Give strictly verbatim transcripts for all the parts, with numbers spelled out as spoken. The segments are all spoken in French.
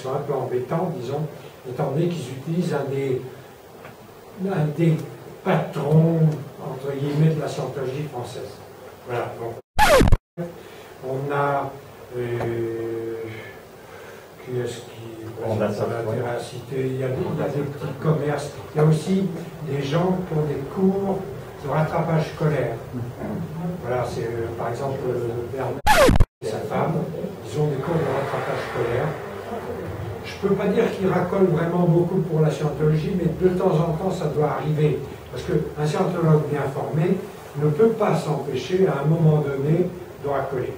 sont un peu embêtants, disons, étant donné qu'ils utilisent un des, un des patrons, entre guillemets, de la scientologie française. Voilà. Donc, on a... Euh, qui est-ce qui... On a ça, à citer, il y, a des, il y a des petits commerces. Il y a aussi des gens qui ont des cours de rattrapage scolaire. Voilà, c'est euh, par exemple Bernard et sa femme, ils ont des cours de rattrapage scolaire. Je ne peux pas dire qu'ils racolent vraiment beaucoup pour la scientologie, mais de temps en temps ça doit arriver. Parce qu'un scientologue bien formé ne peut pas s'empêcher à un moment donné de racoler.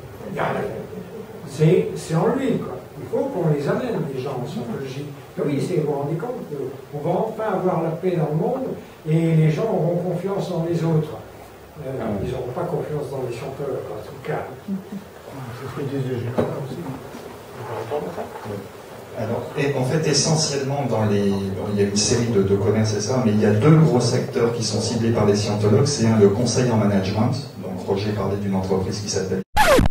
C'est en lui, quoi. Il faut qu'on les amène, les gens en scientologie. Et oui, vous vous rendez compte qu'on va enfin avoir la paix dans le monde et les gens auront confiance dans les autres. Euh, ils n'auront pas confiance dans les scientologues, en tout cas. C'est ce que disait Gilles aussi. Alors, et en fait, essentiellement, dans les, bon, il y a une série de, de commerces et ça, mais il y a deux gros secteurs qui sont ciblés par les scientologues. C'est un, le conseil en management. Donc, Roger parlait d'une entreprise qui s'appelle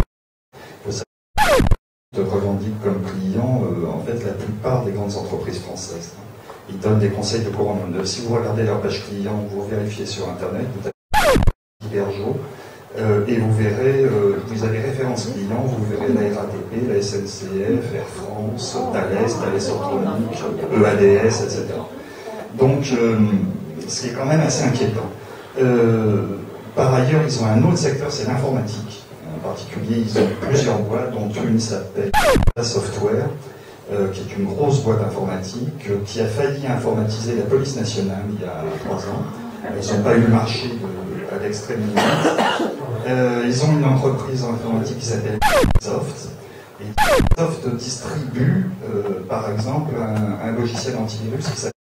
te revendique comme client, euh, en fait, la plupart des grandes entreprises françaises. Ils donnent des conseils de courant monde. Si vous regardez leur page client, vous vérifiez sur Internet, vous tapez Iberjo, euh, et vous verrez, euh, vous avez référence client, vous verrez la R A T P, la S N C F, Air France, Thales, Thales Autronique, E A D S, et cetera. Donc, euh, ce qui est quand même assez inquiétant. Euh, par ailleurs, ils ont un autre secteur, c'est l'informatique. En particulier, ils ont plusieurs boîtes, dont une s'appelle Software, euh, qui est une grosse boîte informatique, euh, qui a failli informatiser la police nationale il y a trois ans. Ils n'ont pas eu le marché de, à l'extrême limite. Euh, ils ont une entreprise informatique qui s'appelle Soft. Et Soft distribue, euh, par exemple, un, un logiciel antivirus qui s'appelle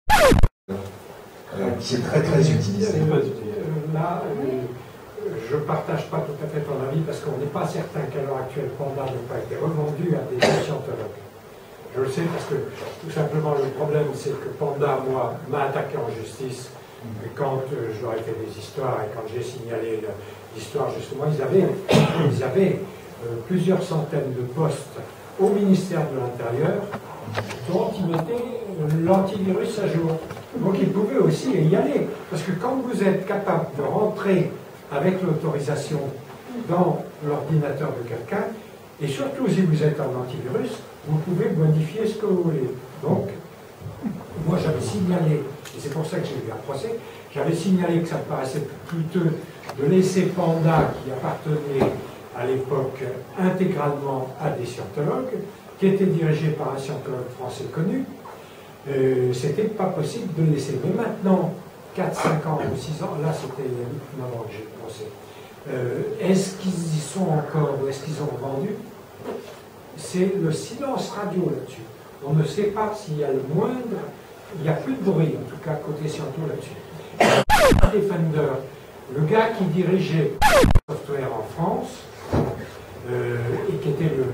euh, qui est très très utilisé. Là, je ne partage pas tout à fait ton avis parce qu'on n'est pas certain qu'à l'heure actuelle, Panda n'ait pas été revendu à des scientologues. Je le sais parce que tout simplement le problème c'est que Panda, moi, m'a attaqué en justice et quand euh, je leur ai fait des histoires et quand j'ai signalé l'histoire justement, ils avaient, ils avaient euh, plusieurs centaines de postes au ministère de l'Intérieur dont ils mettaient euh, l'antivirus à jour. Donc ils pouvaient aussi y aller parce que quand vous êtes capable de rentrer avec l'autorisation dans l'ordinateur de quelqu'un, et surtout si vous êtes en antivirus, vous pouvez modifier ce que vous voulez. Donc, moi j'avais signalé, et c'est pour ça que j'ai eu un procès, j'avais signalé que ça me paraissait plutôt de laisser Panda, qui appartenait à l'époque intégralement à des scientologues, qui était dirigé par un scientologue français connu, euh, c'était pas possible de le laisser. Mais maintenant, quatre, cinq ans ou six ans, là c'était avant que j'ai le procès. Euh, est-ce qu'ils y sont encore ou est-ce qu'ils ont vendu? C'est le silence radio là-dessus. On ne sait pas s'il y a le moindre, il n'y a plus de bruit en tout cas côté sciento là-dessus. Defender, le gars qui dirigeait Software en France euh, et qui était le,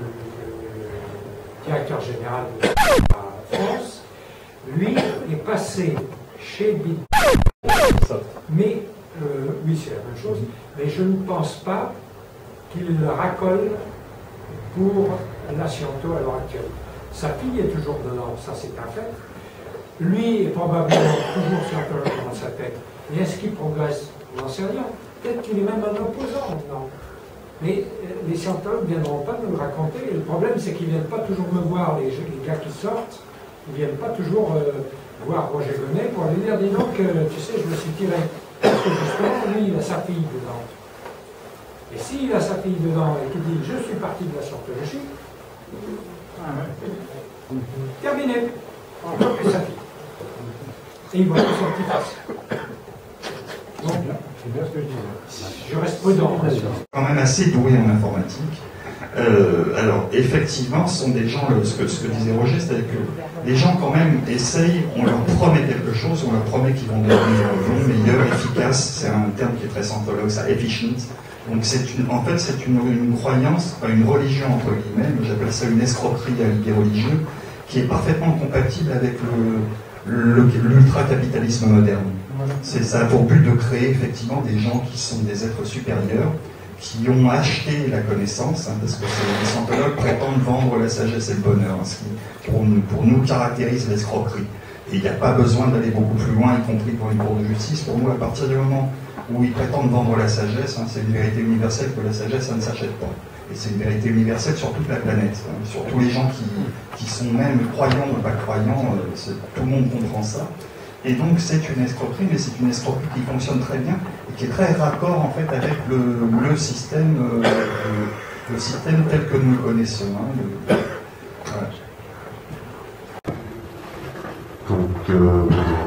le directeur général de la France, lui est passé chez Bid. Mais, euh, oui, c'est la même chose, mais je ne pense pas qu'il racole pour la sciento à l'heure actuelle. Sa fille est toujours dedans, ça c'est un fait. Lui est probablement toujours scientologue dans sa tête. Et est-ce qu'il progresse? On n'en sait rien. Peut-être qu'il est même un opposant maintenant. Mais les scientologues ne viendront pas nous le raconter. Et le problème, c'est qu'ils ne viennent pas toujours me voir, les, les gars qui sortent. Ils ne viennent pas toujours euh, voir Roger Gonnet pour lui dire, dis donc, euh, tu sais, je me suis tiré. Parce que justement, lui, il a sa fille dedans. Et s'il a sa fille dedans et qu'il dit, je suis parti de la scientologie, terminé. Encore plus sa fille. Et il va tout son petit face. Donc, c'est bien ce que je disais. Je reste prudent. Quand même assez doué en informatique. Euh, alors, effectivement, ce sont des gens, ce que, ce que disait Roger, c'est-à-dire que les gens, quand même, essayent, on leur promet quelque chose, on leur promet qu'ils vont devenir bons, meilleurs, efficaces. C'est un terme qui est très scientologue, ça, efficient. Donc, c'est une, en fait, c'est une, une croyance, une religion, entre guillemets, j'appelle ça une escroquerie à l'idée religieuse, qui est parfaitement compatible avec l'ultra-capitalisme moderne. Ça a pour but de créer effectivement des gens qui sont des êtres supérieurs, qui ont acheté la connaissance, hein, parce que les scientologues prétendent vendre la sagesse et le bonheur, hein, ce qui pour nous, pour nous caractérise l'escroquerie. Et il n'y a pas besoin d'aller beaucoup plus loin, y compris pour une cour de justice. Pour nous, à partir du moment où ils prétendent vendre la sagesse, hein, c'est une vérité universelle que la sagesse, ça ne s'achète pas. Et c'est une vérité universelle sur toute la planète, hein, sur tous les gens qui, qui sont même croyants ou pas croyants, euh, tout le monde comprend ça. Et donc c'est une escroquerie, mais c'est une escroquerie qui fonctionne très bien et qui est très raccord en fait avec le, le système, euh, le, le système tel que nous le connaissons. Hein, le, voilà. Donc, euh,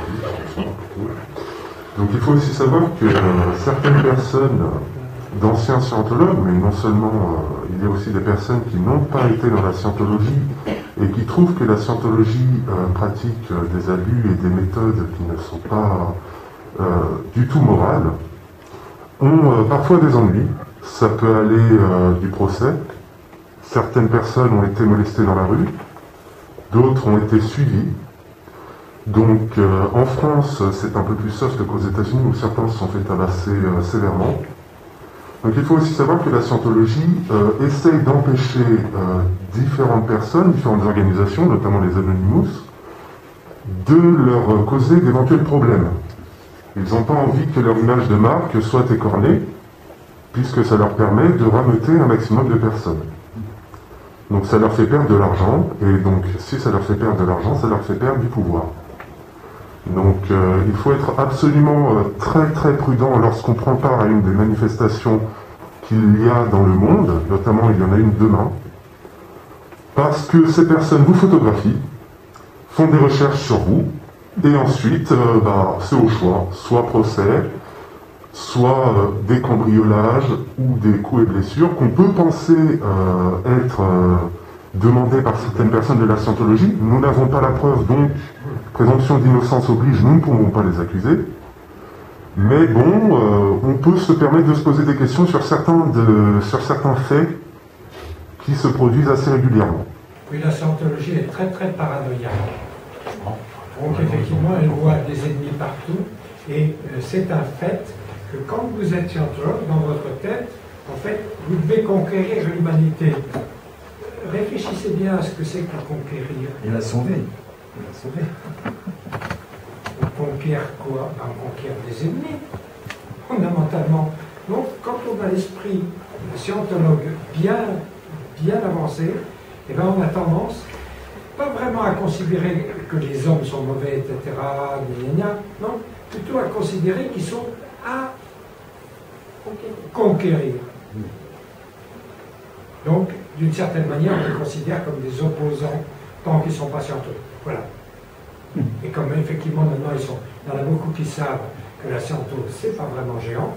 donc il faut aussi savoir que euh, certaines personnes, d'anciens scientologues, mais non seulement, euh, il y a aussi des personnes qui n'ont pas été dans la scientologie et qui trouvent que la scientologie euh, pratique euh, des abus et des méthodes qui ne sont pas euh, du tout morales, ont euh, parfois des ennuis. Ça peut aller euh, du procès. Certaines personnes ont été molestées dans la rue, d'autres ont été suivies. Donc euh, en France, c'est un peu plus soft qu'aux États-Unis où certains se sont fait tabasser euh, sévèrement. Donc il faut aussi savoir que la scientologie euh, essaye d'empêcher euh, différentes personnes, différentes organisations, notamment les Anonymous, de leur causer d'éventuels problèmes. Ils n'ont pas envie que leur image de marque soit écornée, puisque ça leur permet de rameuter un maximum de personnes. Donc ça leur fait perdre de l'argent, et donc si ça leur fait perdre de l'argent, ça leur fait perdre du pouvoir. Donc euh, il faut être absolument euh, très très prudent lorsqu'on prend part à une des manifestations qu'il y a dans le monde, notamment il y en a une demain, parce que ces personnes vous photographient, font des recherches sur vous, et ensuite euh, bah, c'est au choix, soit procès, soit euh, des cambriolages ou des coups et blessures qu'on peut penser euh, être euh, demandés par certaines personnes de la scientologie. Nous n'avons pas la preuve, donc présomption d'innocence oblige, nous ne pouvons pas les accuser. Mais bon, euh, on peut se permettre de se poser des questions sur certains, de, sur certains faits qui se produisent assez régulièrement. Oui, la scientologie est très très paranoïaque. Donc effectivement, elle voit des ennemis partout. Et euh, c'est un fait que quand vous êtes scientologue, dans votre tête, en fait, vous devez conquérir l'humanité. Réfléchissez bien à ce que c'est que conquérir. Et la sauver. Et la sauver. On conquiert quoi? Ben, on conquiert des ennemis, fondamentalement. Donc, quand on a l'esprit scientologue bien, bien avancé, eh ben, on a tendance, pas vraiment à considérer que les hommes sont mauvais, et cetera, gna, gna, non, plutôt à considérer qu'ils sont à conquérir. Donc, d'une certaine manière, on les considère comme des opposants tant qu'ils ne sont pas scientologues. Voilà. Et comme effectivement maintenant ils sont, il y en a beaucoup qui savent que la sciento c'est pas vraiment géant.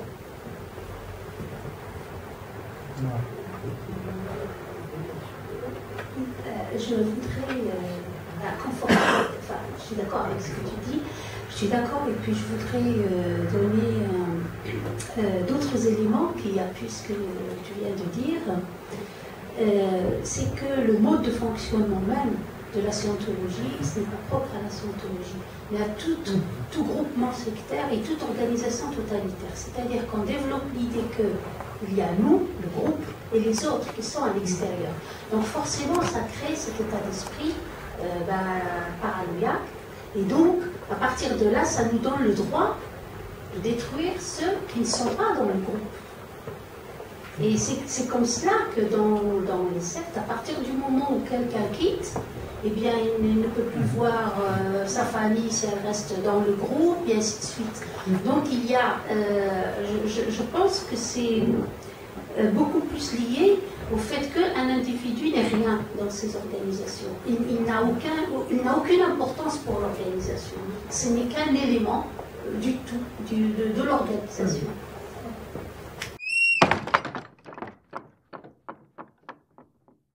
Euh, je voudrais euh, conforter, enfin je suis d'accord avec ce que tu dis, je suis d'accord et puis je voudrais euh, donner euh, euh, d'autres éléments qu'il y a plus que tu viens de dire. Euh, c'est que le mode de fonctionnement même de la scientologie, ce n'est pas propre à la scientologie, mais à tout, tout groupement sectaire et toute organisation totalitaire. C'est-à-dire qu'on développe l'idée qu'il y a nous, le groupe, et les autres qui sont à l'extérieur. Donc forcément, ça crée cet état d'esprit euh, bah, paranoïaque, et donc, à partir de là, ça nous donne le droit de détruire ceux qui ne sont pas dans le groupe. Et c'est comme cela que dans, dans les sectes, à partir du moment où quelqu'un quitte, eh bien, il ne peut plus voir euh, sa famille si elle reste dans le groupe, et ainsi de suite. Donc, il y a, euh, je, je pense que c'est euh, beaucoup plus lié au fait qu'un individu n'est rien dans ces organisations. Il, il n'a aucun, il n'a aucune importance pour l'organisation. Ce n'est qu'un élément du tout, du, de, de l'organisation.